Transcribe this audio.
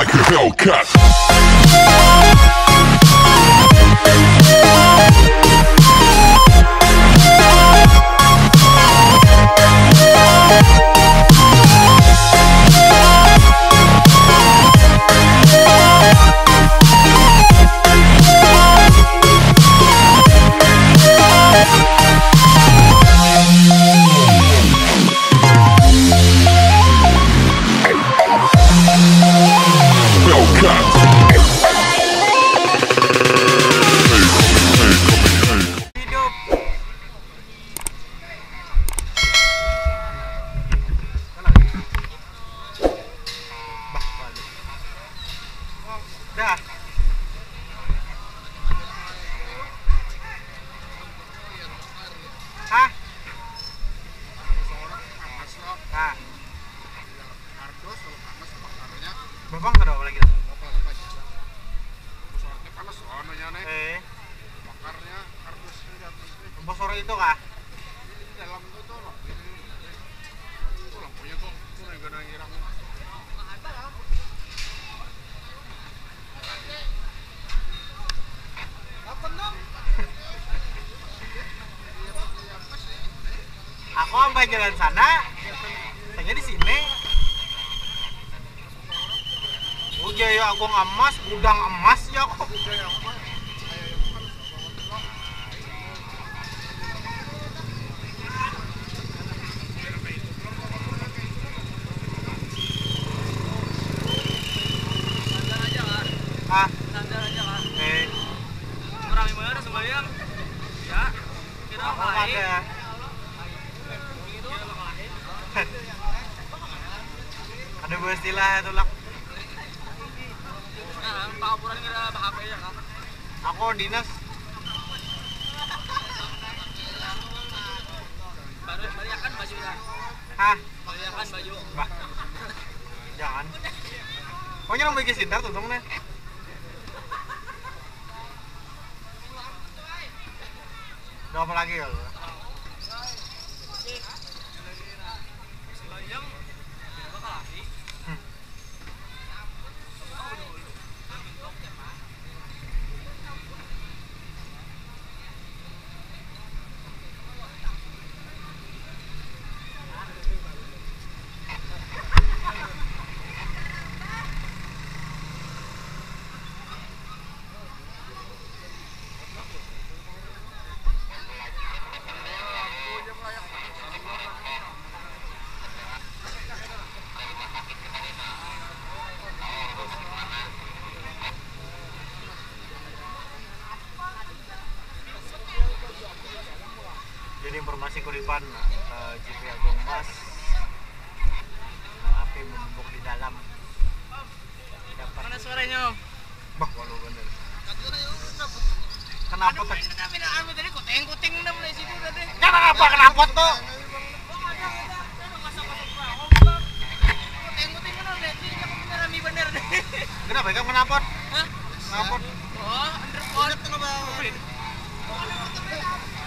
Hellcat. Dah. Hah? Nah. Babang kada apa lagi? Panas soalnya nih. Bakarnya kardusnya di atas nih. Bosoro itu kah? Di dalam itu tuh lampu ini. Itu lampunya tuh yang gak ada ngirang. Aku sampai jalan sana, tanya di sini. Udah ya aku emas, gudang emas ya kok. Ah, Standar aja kan. eh, Orang yang ada sembahyang. Ya. Kira aku apa lain? ada. Ada dua istilah itu lah. Nah, Pak Apuran kira HP ya kan. Aku dinas. Baru baliakan baju ya. Hah, Baliakan baju. bah, jangan. Pokoknya orang bagi sintar tuh temennya. Udah apa lagi ya? Sembahyang. Bakal lagi. Jadi informasi kuripan GP Agung Mas api menumpuk di dalam dapat Mana suaranya? bah walau bener kenapa tadi Kami tadi kuting-kuting udah mulai situ tadi. kenapa kenapa tuh Kuting-kuting kan udah sini aku rame bener deh. kenapa kan kenapa Hah? kenapa Oh, undercoat.